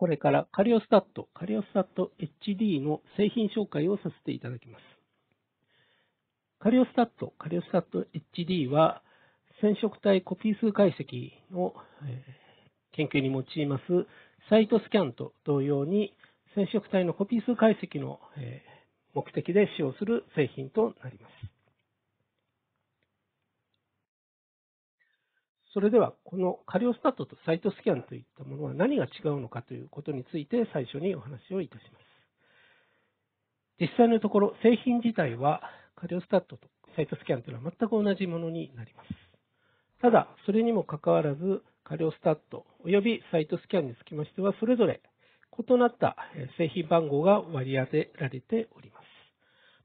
これからカリオスタット HD の製品紹介をさせていただきます。カリオスタット HD は染色体コピー数解析の研究に用いますサイトスキャンと同様に染色体のコピー数解析の目的で使用する製品となります。それでは、このカリオスタットとサイトスキャンといったものは何が違うのかということについて最初にお話をいたします。実際のところ、製品自体はカリオスタットとサイトスキャンというのは全く同じものになります。ただ、それにもかかわらず、カリオスタットおよびサイトスキャンにつきましては、それぞれ異なった製品番号が割り当てられております。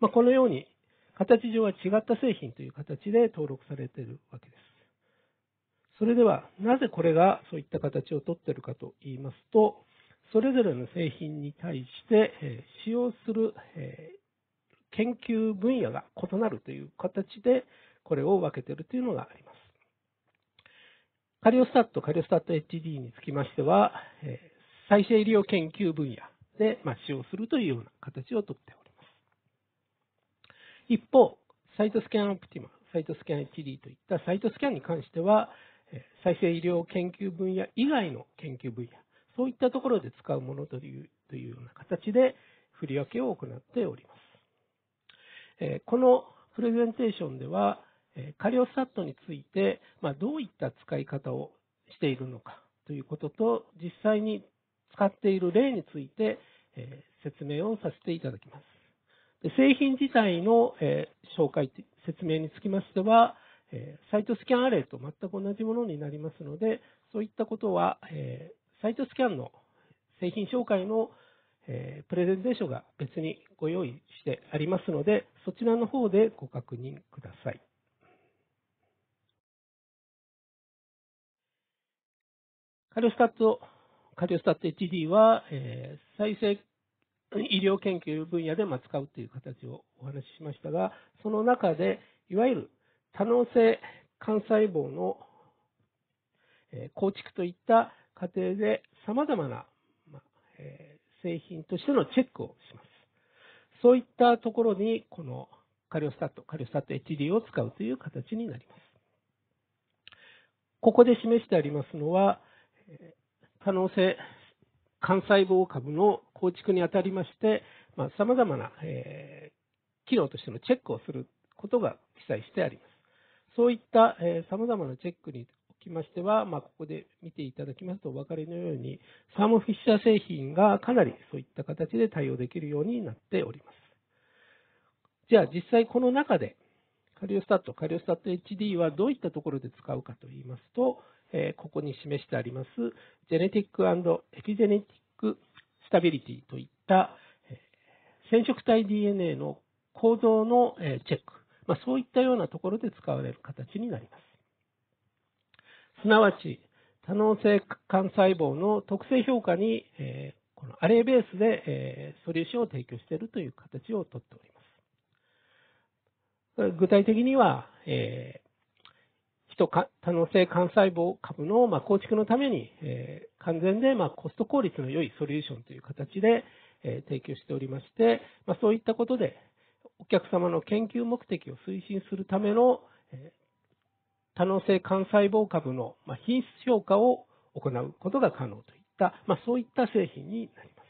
このように、形上は違った製品という形で登録されているわけです。それでは、なぜこれがそういった形をとっているかと言いますと、それぞれの製品に対して使用する研究分野が異なるという形で、これを分けているというのがあります。カリオスタット HD につきましては、再生医療研究分野で使用するというような形をとっております。一方、サイトスキャンオプティマ、サイトスキャン HD といったサイトスキャンに関しては、再生医療研究分野以外の研究分野、そういったところで使うものというような形で振り分けを行っております。このプレゼンテーションでは、カリオスタットについて、どういった使い方をしているのかということと、実際に使っている例について、説明をさせていただきます。で、製品自体の、紹介、説明につきましては、サイトスキャンアレイと全く同じものになりますので、そういったことは、サイトスキャンの製品紹介のプレゼンテーションが別にご用意してありますので、そちらの方でご確認ください。カリオスタット HD は、再生医療研究分野で使うという形をお話ししましたが、その中で、いわゆる多能性幹細胞の構築といった過程で様々な製品としてのチェックをします。そういったところに、このカリオスタット HD を使うという形になります。ここで示してありますのは、多能性幹細胞株の構築にあたりまして、様々な機能としてのチェックをすることが記載してあります。そういった様々なチェックにおきましては、ここで見ていただきますとお分かりのように、サーモフィッシャー製品がかなりそういった形で対応できるようになっております。じゃあ実際この中で、カリオスタット HD はどういったところで使うかといいますと、ここに示してあります、ジェネティック&エピジェネティックスタビリティといった染色体 DNA の構造のチェック、そういったようなところで使われる形になります。すなわち、多能性幹細胞の特性評価にこのアレイベースでソリューションを提供しているという形をとっております。具体的には、多能性幹細胞株の構築のために完全でコスト効率の良いソリューションという形で提供しておりまして、そういったことでお客様の研究目的を推進するための多能性幹細胞株の品質評価を行うことが可能といった、そういった製品になります。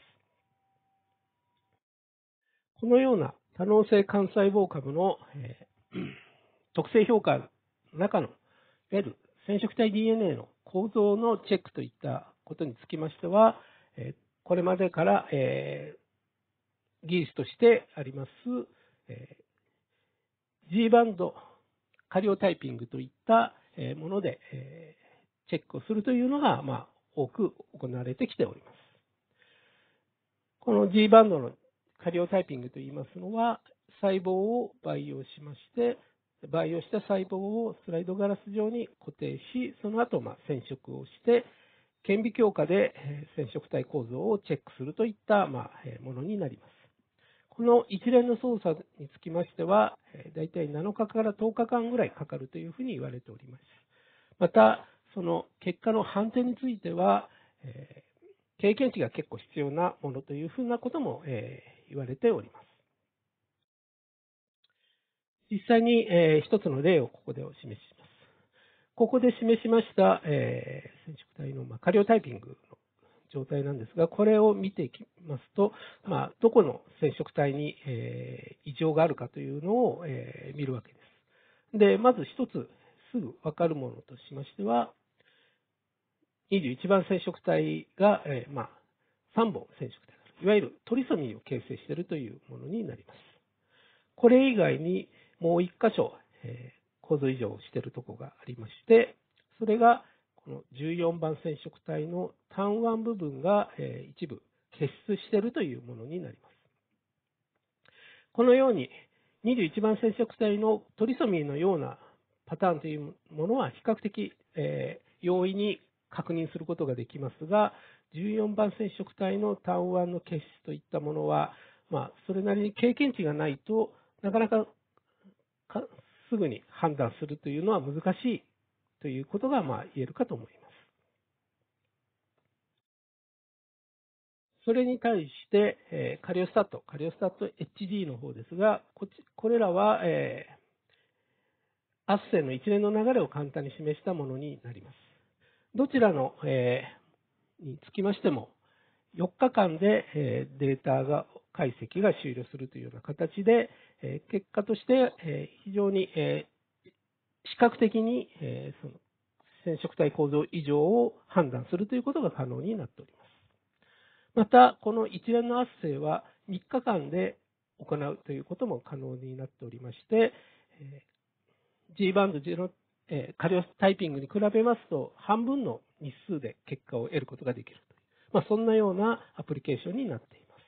このような多能性幹細胞株の特性評価の中のいわゆる染色体 DNA の構造のチェックといったことにつきましては、これまでから、技術としてあります、G バンドカリオタイピングといったもので、チェックをするというのが、多く行われてきております。この G バンドのカリオタイピングといいますのは、細胞を培養しまして、培養した細胞をスライドガラス状に固定し、その後染色をして、顕微鏡下で染色体構造をチェックするといったものになります。この一連の操作につきましては、だいたい7日から10日間ぐらいかかるというふうに言われております。また、その結果の判定については、 経験値が結構必要なものというふうなことも、言われております。実際に、一つの例をここでお示しします。ここで示しました、染色体の、過量タイピングの状態なんですが、これを見ていきますと、どこの染色体に、異常があるかというのを、見るわけです。で、まず一つすぐ分かるものとしましては、21番染色体が、3本染色体がある。いわゆるトリソミーを形成しているというものになります。これ以外にもう1箇所、構造異常をしているところがありまして、それがこの14番染色体の単腕部分が、一部結出しているというものになります。このように21番染色体のトリソミーのようなパターンというものは比較的、容易に確認することができますが、14番染色体の単腕の結出といったものは、それなりに経験値がないとなかなかすぐに判断するというのは難しいということが言えるかと思います。それに対して、カリオスタット HD の方ですが、これらは、アッセンの一連の流れを簡単に示したものになります。どちらの、につきましても、4日間で、データ解析が終了するというような形で、結果として、非常に、視覚的に、その染色体構造異常を判断するということが可能になっております。また、この一連の圧生は3日間で行うということも可能になっておりまして、G バンド0、カリオスタイピングに比べますと、半分の日数で結果を得ることができるという、そんなようなアプリケーションになっています。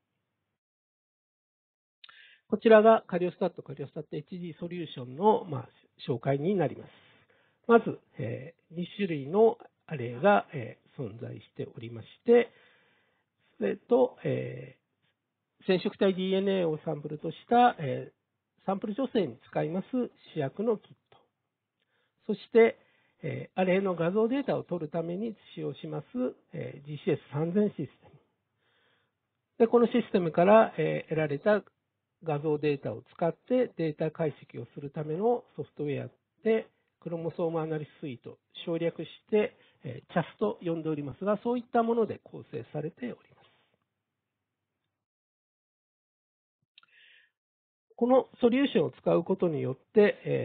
こちらがカリオスタット HD ソリューションの、紹介になります。まず、2種類のアレイが、存在しておりまして、それと、染色体 DNA をサンプルとした、サンプル助成に使います試薬のキット。そして、アレイの画像データを取るために使用します、GCS3000 システム。で、このシステムから、得られた画像データを使ってデータ解析をするためのソフトウェアで、クロモソームアナリススイート、省略して、CAS と呼んでおりますが、そういったもので構成されております。このソリューションを使うことによって、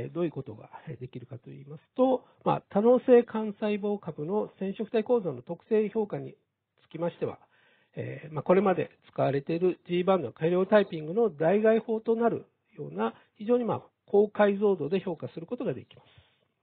どういうことができるかといいますと、多能性幹細胞株の染色体構造の特性評価につきましては、これまで使われている G バンドの改良タイピングの代替法となるような非常に高解像度で評価することができます。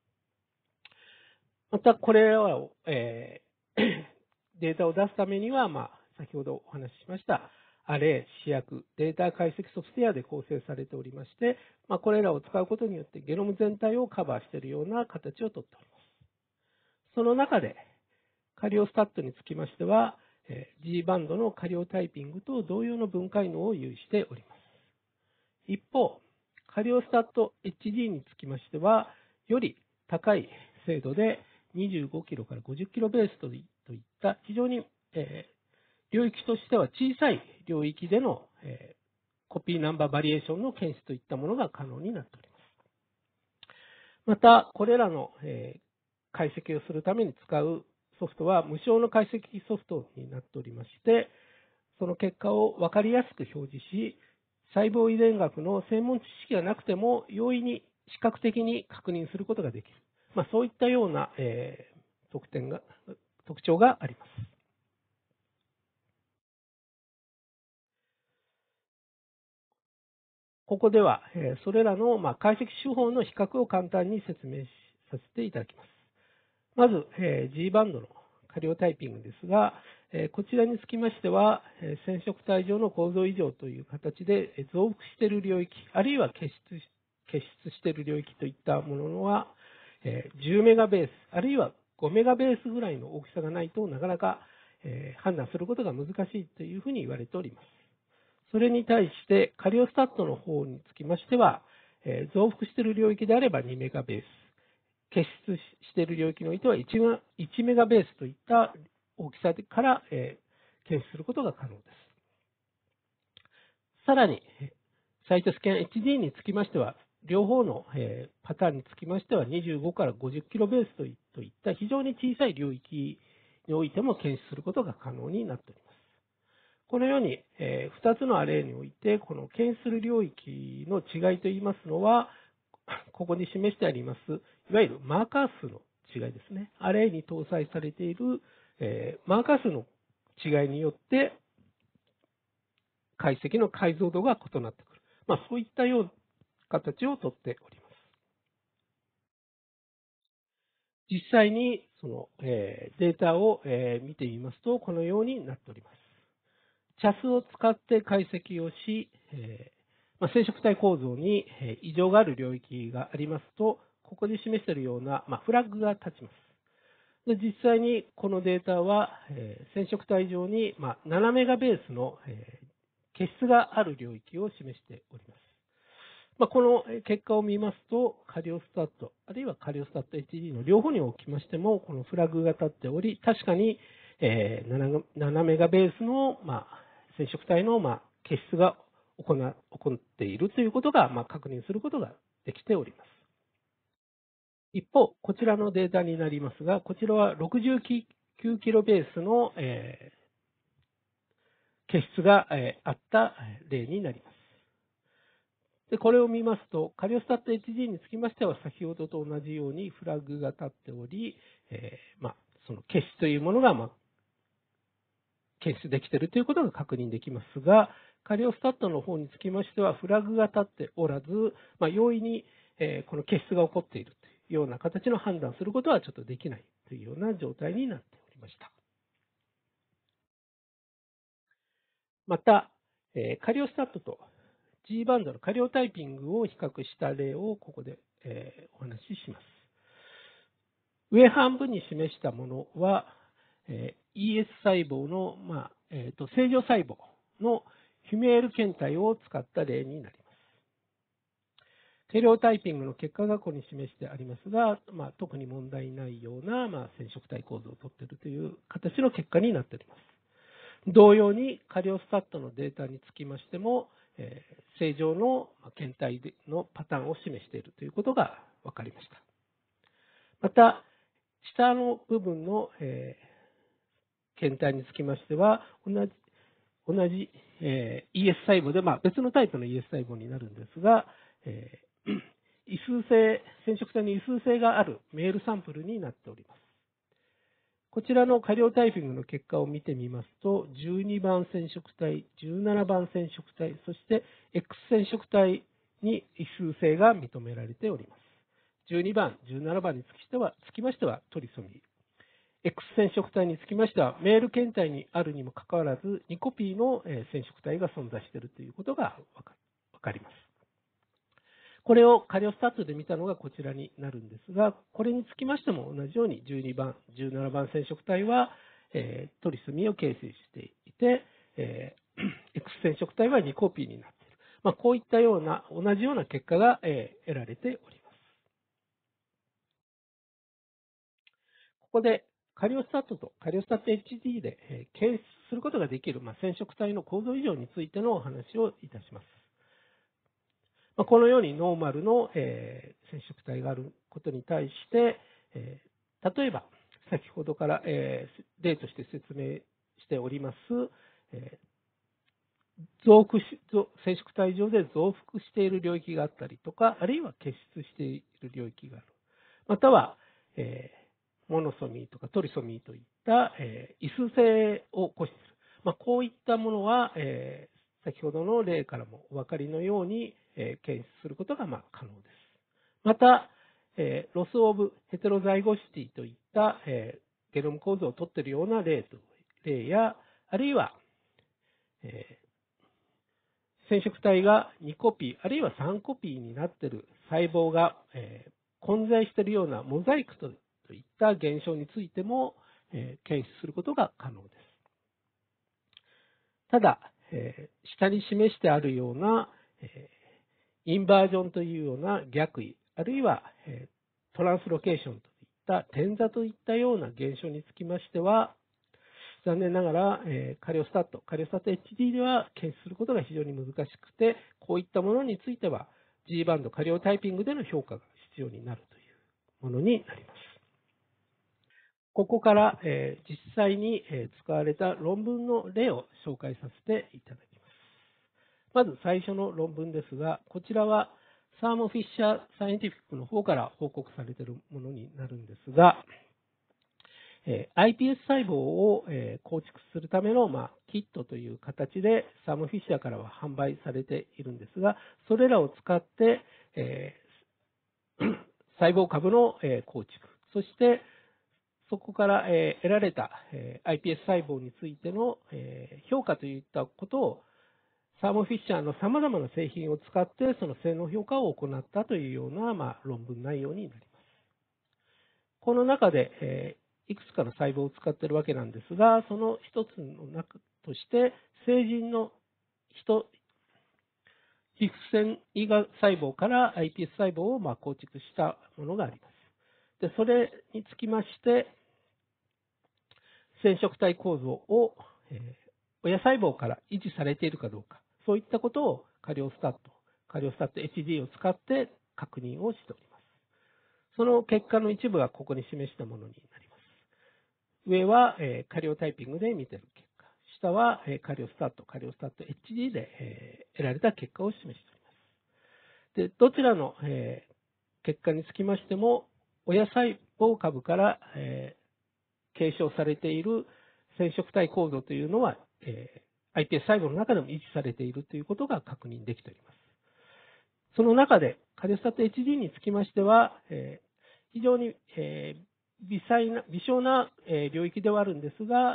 また、これらを、データを出すためには、先ほどお話ししましたアレイ、試薬、データ解析ソフトウェアで構成されておりまして、これらを使うことによってゲノム全体をカバーしているような形をとっております。その中で、カリオスタットにつきましては、G バンドのカリオタイピングと同様の分解能を有しております。一方、カリオスタット HD につきましては、より高い精度で25キロから50キロベースといった非常に、領域としては小さい領域での、コピーナンバーバリエーションの検出といったものが可能になっております。また、これらの、解析をするために使うソフトは無償の解析ソフトになっておりまして、その結果を分かりやすく表示し、細胞遺伝学の専門知識がなくても容易に視覚的に確認することができる。そういったような、特徴があります。ここでは、それらの解析手法の比較を簡単に説明させていただきます。まず、G バンドのカリオタイピングですが、こちらにつきましては、染色体上の構造異常という形で増幅している領域、あるいは結出している領域といったものは、10メガベース、あるいは5メガベースぐらいの大きさがないとなかなか判断することが難しいというふうに言われております。それに対して、カリオスタットの方につきましては、増幅している領域であれば2メガベース、結出している領域においては1メガベースといった大きさから、検出することが可能です。さらに、サイトスキャン HD につきましては、両方の、パターンにつきましては、25から50キロベースといった非常に小さい領域においても検出することが可能になっております。このように、2つのアレイにおいて、この検出する領域の違いといいますのは、ここに示してあります、いわゆるマーカー数の違いですね。アレイに搭載されている、マーカー数の違いによって、解析の解像度が異なってくる。そういったような形をとっております。実際にその、データを、見てみますと、このようになっております。チャスを使って解析をし、染色体構造に異常がある領域がありますと、ここに示しているような、フラッグが立ちます。で実際にこのデータは、染色体上に、7メガベースの、結質がある領域を示しております。この結果を見ますと、カリオスタット、あるいはカリオスタット HD の両方におきましても、このフラグが立っており、確かに7メガベースの染色体の結質が起こっているということが確認することができております。一方、こちらのデータになりますが、こちらは69キロベースの結質があった例になります。でこれを見ますと、カリオスタット HG につきましては、先ほどと同じようにフラグが立っており、その結質というものが、検出できているということが確認できますが、カリオスタットの方につきましては、フラグが立っておらず、容易にこの結出が起こっているというような形の判断することはちょっとできないというような状態になっておりました。また、カリオスタットと G バンドのカリオタイピングを比較した例をここでお話しします。上半分に示したものは、ES 細胞の、正常細胞のヒメール検体を使った例になります。定量タイピングの結果がここに示してありますが、特に問題ないような、染色体構造をとっているという形の結果になっております。同様にカリオスタットのデータにつきましても、正常の検体のパターンを示しているということが分かりました。また、下の部分の、検体につきましては、同じ、ES 細胞で、別のタイプの ES 細胞になるんですが、異数性、染色体に異数性があるメールサンプルになっております。こちらのカリオタイピングの結果を見てみますと、12番染色体、17番染色体、そして X 染色体に異数性が認められております。12番、17番につきましてはトリソミー。X 染色体につきましては、メール検体にあるにもかかわらず、2コピーの染色体が存在しているということが分かります。これをカリオスタットで見たのがこちらになるんですが、これにつきましても同じように12番、17番染色体は、トリスミを形成していて、X 染色体は2コピーになっている。こういったような、同じような結果が、得られております。ここでカリオスタットとカリオスタット HD で検出することができる染色体の構造異常についてのお話をいたします。このようにノーマルの染色体があることに対して、例えば先ほどから例として説明しております染色体上で増幅している領域があったりとか、あるいは結出している領域がある。または、モノソミーとかトリソミーといった異数性を起こしている。こういったものは、先ほどの例からもお分かりのように、検出することが可能です。また、ロス・オブ・ヘテロザイゴシティといった、ゲノム構造をとっているような例や、あるいは、染色体が2コピー、あるいは3コピーになっている細胞が、混在しているようなモザイクといった現象についても、検出することが可能です。ただ、下に示してあるような、インバージョンというような逆位、あるいは、トランスロケーションといった転座といったような現象につきましては、 残念ながら、カリオスタット HD では検出することが非常に難しくて、こういったものについては G バンドカリオタイピングでの評価が必要になるというものになります。ここから、実際に、使われた論文の例を紹介させていただきます。まず最初の論文ですが、こちらはサーモ・フィッシャー・サイエンティフィックの方から報告されているものになるんですが、iPS 細胞を構築するための、キットという形でサーモ・フィッシャーからは販売されているんですが、それらを使って、細胞株の構築、そしてそこから得られた iPS 細胞についての評価といったことをサーモ・フィッシャーのさまざまな製品を使ってその性能評価を行ったというような、論文内容になります。この中で、いくつかの細胞を使っているわけなんですが、その一つの中として成人の皮膚腺維芽細胞から iPS 細胞を構築したものがあります。で、それにつきまして、染色体構造を、親細胞から維持されているかどうか、そういったことをカリオスタット HD を使って確認をしております。その結果の一部がここに示したものになります。上は、カリオタイピングで見ている結果、下は、カリオスタット HD で、得られた結果を示しております。で、どちらの、結果につきましても、親細胞株から、継承されている染色体構造というのは、iPS 細胞の中でも維持されているということが確認できております。その中で、カリオスタット HD につきましては、非常に、微小な領域ではあるんですが、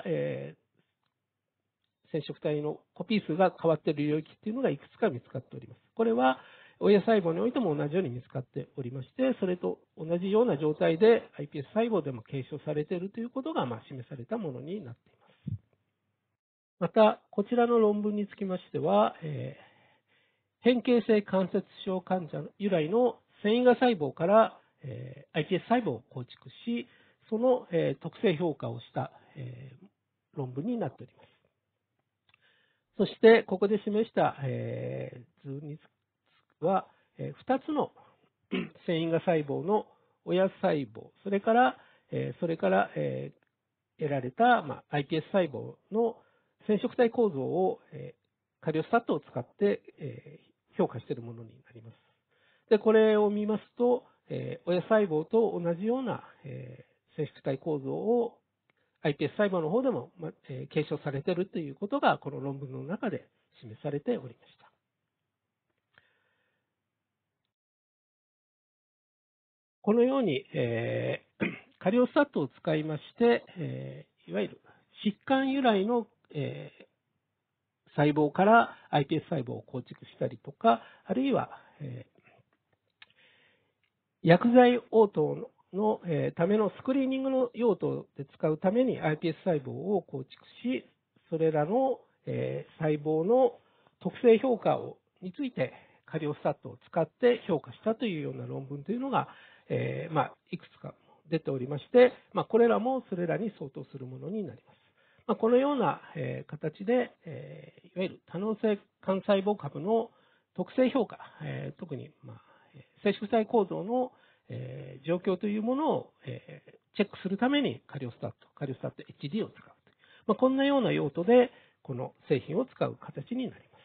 染色体のコピー数が変わっている領域というのがいくつか見つかっております。これは親細胞においても同じように見つかっておりまして、それと同じような状態で iPS 細胞でも継承されているということが示されたものになっています。また、こちらの論文につきましては、変形性関節症患者由来の繊維芽細胞から、iPS 細胞を構築し、その、特性評価をした、論文になっております。そして、ここで示した、図には、2つの繊維芽細胞の親細胞、それから、得られた、iPS 細胞の染色体構造を、カリオスタットを使って、評価しているものになります。で、これを見ますと、親細胞と同じような、染色体構造を iPS 細胞の方でも、継承されているということが、この論文の中で示されておりました。このように、カリオスタットを使いまして、いわゆる疾患由来の、細胞から iPS 細胞を構築したりとか、あるいは、薬剤応答のためのスクリーニングの用途で使うために iPS 細胞を構築し、それらの細胞の特性評価についてカリオスタットを使って評価したというような論文というのが、いくつか出ておりまして、これらもそれらに相当するものになります。このような形で、いわゆる多能性幹細胞株の特性評価、特に染色体構造の状況というものをチェックするためにカリオスタット HD を使うという、こんなような用途でこの製品を使う形になります。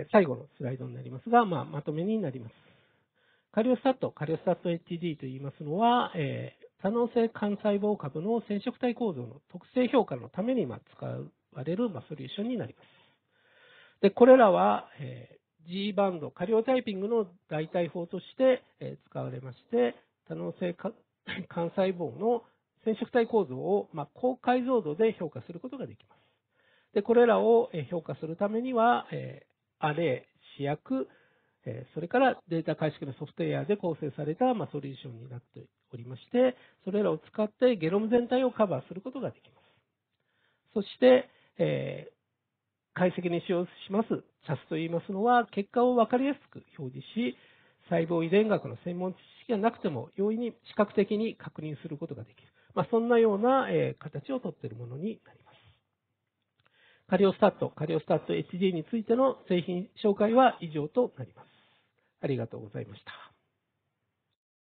最後のスライドになりますが、まとめになります。カリオスタット HD といいますのは、多能性幹細胞株の染色体構造の特性評価のために使われるソリューションになります。で、これらは、G バンド、カリオタイピングの代替法として使われまして、多能性幹細胞の染色体構造を高解像度で評価することができます。で、これらを評価するためには、アレイ、試薬、それからデータ解析のソフトウェアで構成されたソリューションになっておりまして、それらを使ってゲノム全体をカバーすることができます。そして、解析に使用します SAS といいますのは、結果を分かりやすく表示し、細胞遺伝学の専門知識がなくても容易に視覚的に確認することができる。 そんなような形をとっているものになります。カリオスタット HD についての製品紹介は以上となります。ありがとうございました。